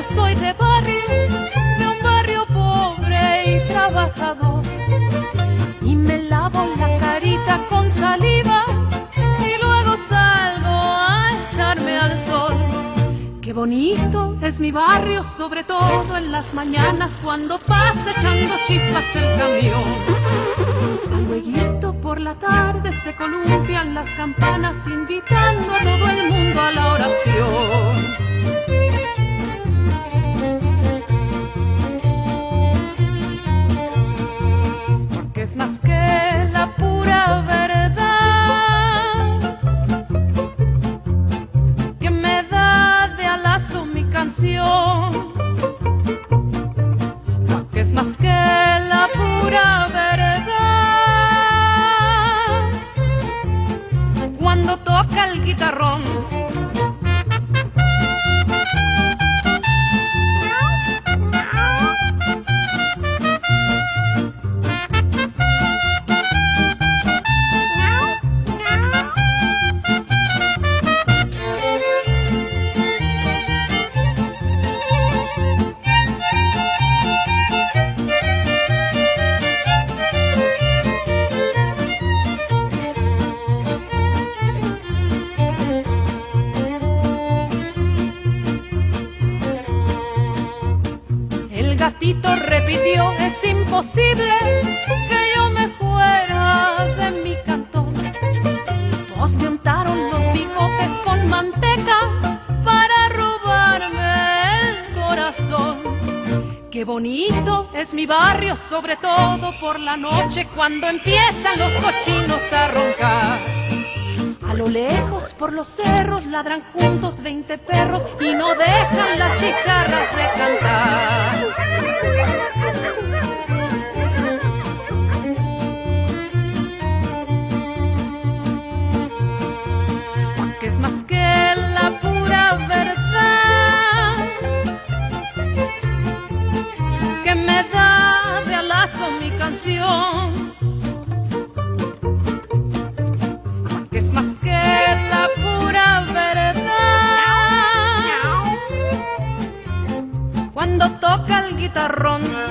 soy de un barrio pobre y trabajador. Y me lavo la carita con saliva y luego salgo a echarme al sol. Qué bonito es mi barrio, sobre todo en las mañanas cuando pasa echando chispas el camión. Lueguito por la tarde se columpian las campanas invitando a todo el mundo a la oración. Porque es más que la pura verdad que me da de alazo mi canción. Porque es más que la pura verdad cuando toca el guitarrón. El gatito repitió: es imposible que yo me fuera de mi cantón. Pues me untaron los bigotes con manteca para robarme el corazón. Qué bonito es mi barrio, sobre todo por la noche cuando empiezan los cochinos a roncar. A lo lejos por los cerros ladran juntos 20 perros y no dejan las chicharras de cantar. Porque es más que la pura verdad que me da de alazo mi canción. Es más que la pura verdad cuando toca el guitarrón.